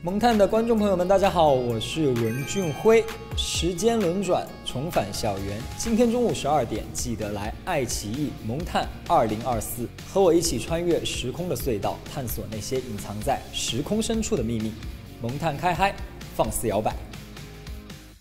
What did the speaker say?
萌探的观众朋友们，大家好，我是文俊辉。时间轮转，重返校园。今天中午12点，记得来爱奇艺萌探2024，和我一起穿越时空的隧道，探索那些隐藏在时空深处的秘密。萌探开嗨，放肆摇摆。